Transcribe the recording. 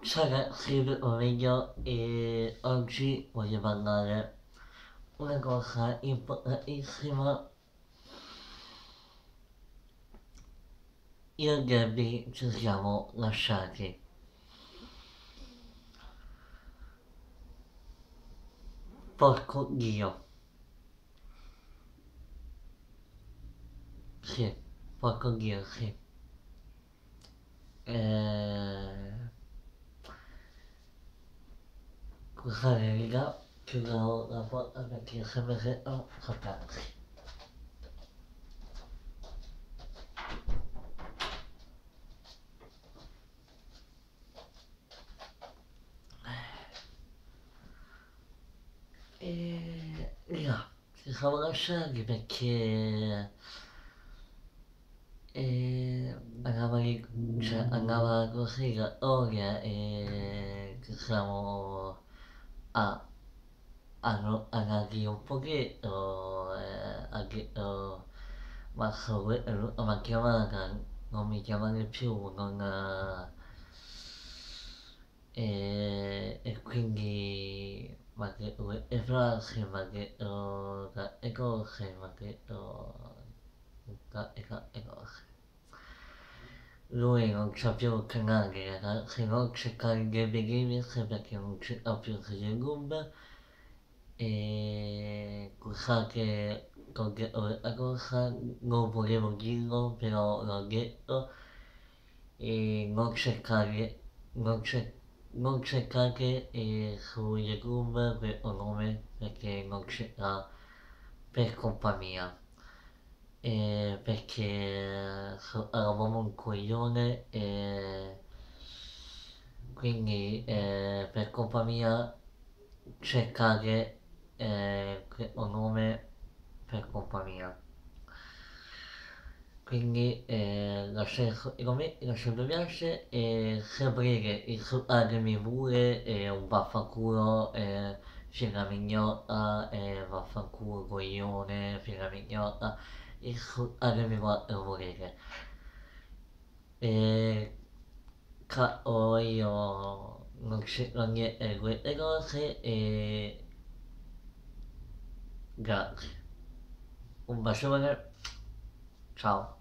Ciao ragazzi, o meglio, e oggi voglio parlare una cosa importantissima. Io e Gabby ci siamo lasciati. Porco Dio. Sì, porco Dio, sì. Eh, Scusate raga, chiudo la porta perché sembra che ho sopranzi. Raga, ci siamo lasciati perché E andava, andava così la storia e ci siamo a, andati un pochetto e ha detto ma chiamata, non mi chiamare più, non, e quindi mi ha detto le frasi, mi ha detto tante cose, mi ha detto tante cose. Lui non c'ha più il canale, se non c'è carica di Games perché non c'è più YouTube e scusate che ho detto questa cosa, non volevo dirlo però l'ho detto e non cercare, non, cer- non cercate su YouTube questo nome perché non c'era per colpa mia. Perché eravamo un coglione e quindi per colpa mia cercare questo nome per colpa mia. Quindi lasciare lasciare mi piace e sapere insultarmi pure un vaffanculo figa mignotta vaffanculo coglione figa mignotta insultarmi quanto volete e io non c'entro niente di queste cose e grazie un bacione ciao